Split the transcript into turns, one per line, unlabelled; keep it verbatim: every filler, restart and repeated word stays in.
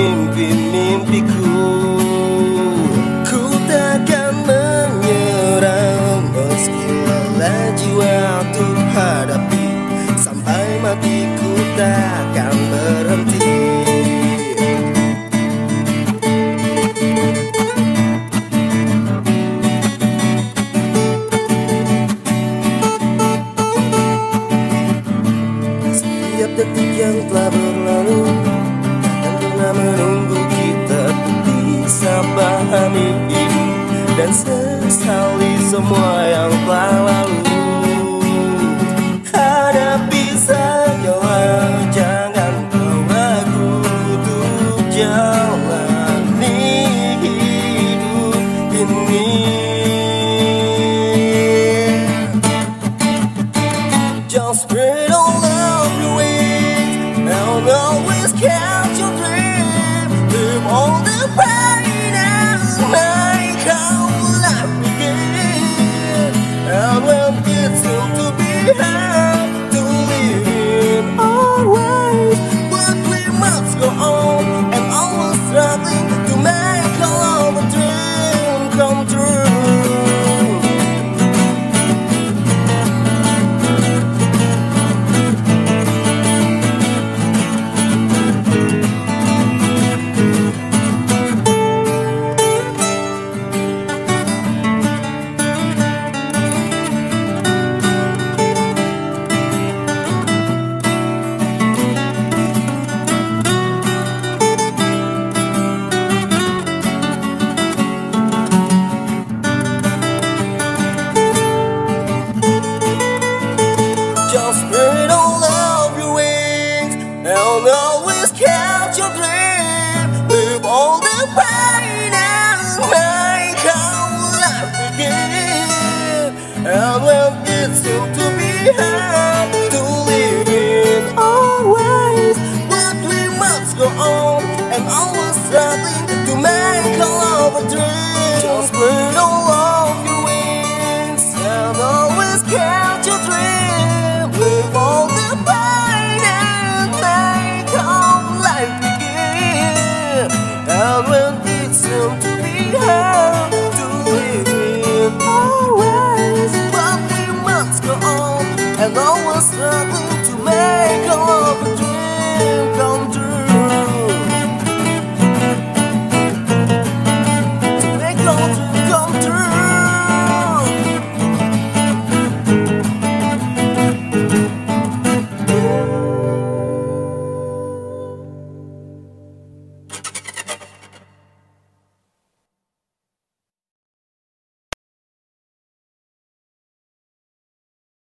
mimpi-mimpiku. Ku takkan menyerah meski lelah jiwa untuk hadapi. Sampai matiku takkan berhenti. Setiap detik yang telah berlalu dan pernah menunggu kita untuk bisa pahami ini dan sesali semua yang telah lalu. Hadapi sajalah, jangan kau ragu untuk jalani hidup ini. Just spread all of your wings and always catch your dream. Live all the pain and make our life begin. And when it's still to be had to live in our ways, but we must go on and always struggling to make all our dream come true. Just spread all of your wings and always catch your dream. Live all the pain and make our life begin. And when it's still to be had to live in our ways, but we must go on and always struggling to make all our dreams. Just spread all of your wings and always catch your dream. Live all the pain and make our life begin. And when it's still to be had